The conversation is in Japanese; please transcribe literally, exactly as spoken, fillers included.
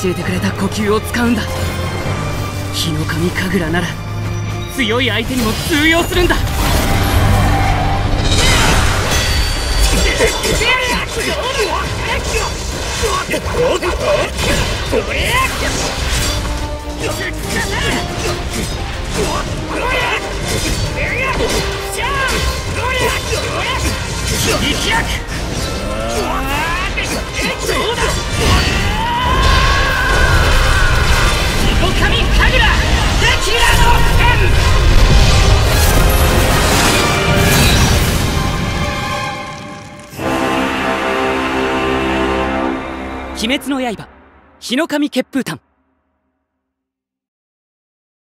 教えてくれた呼吸を使うんだ。日の神神楽なら強い相手にも通用するんだ。鬼滅の刃、日の神血風炭。